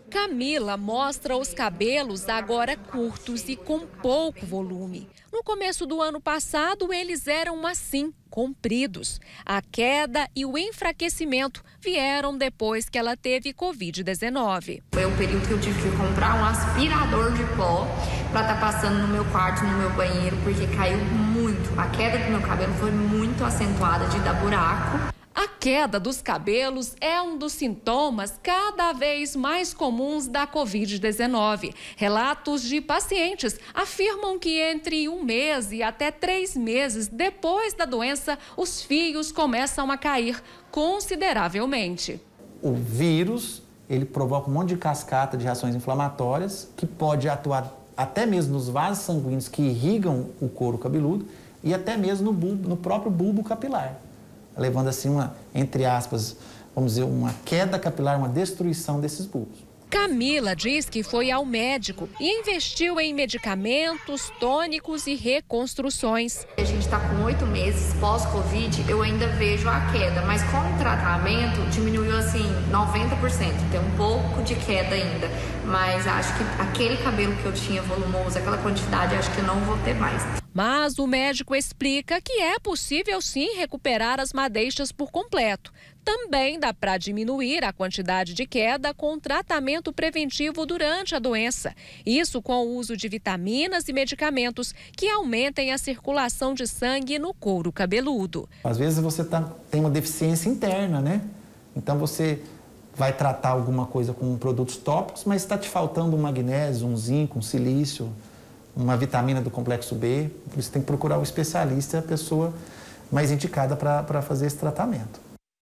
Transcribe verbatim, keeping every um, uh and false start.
Camila mostra os cabelos agora curtos e com pouco volume. No começo do ano passado, eles eram assim, compridos. A queda e o enfraquecimento vieram depois que ela teve covid dezenove. Foi o período que eu tive que comprar um aspirador de pó para estar passando no meu quarto, no meu banheiro, porque caiu muito. A queda do meu cabelo foi muito acentuada de dar buraco. A queda dos cabelos é um dos sintomas cada vez mais comuns da covid dezenove. Relatos de pacientes afirmam que entre um mês e até três meses depois da doença, os fios começam a cair consideravelmente. O vírus, ele provoca um monte de cascata de reações inflamatórias que pode atuar até mesmo nos vasos sanguíneos que irrigam o couro cabeludo e até mesmo no, bulbo, no próprio bulbo capilar, levando assim uma, entre aspas, vamos dizer, uma queda capilar, uma destruição desses bulbos. Camila diz que foi ao médico e investiu em medicamentos, tônicos e reconstruções. A gente está com oito meses pós-Covid, eu ainda vejo a queda, mas com o tratamento diminuiu assim noventa por cento. Tem um pouco de queda ainda, mas acho que aquele cabelo que eu tinha volumoso, aquela quantidade, acho que eu não vou ter mais. Mas o médico explica que é possível sim recuperar as madeixas por completo. Também dá para diminuir a quantidade de queda com tratamento preventivo durante a doença. Isso com o uso de vitaminas e medicamentos que aumentem a circulação de sangue no couro cabeludo. Às vezes você tá, tem uma deficiência interna, né? Então você vai tratar alguma coisa com produtos tópicos, mas está te faltando um magnésio, um zinco, um silício, uma vitamina do complexo B. Por isso tem que procurar o especialista, a pessoa mais indicada para fazer esse tratamento.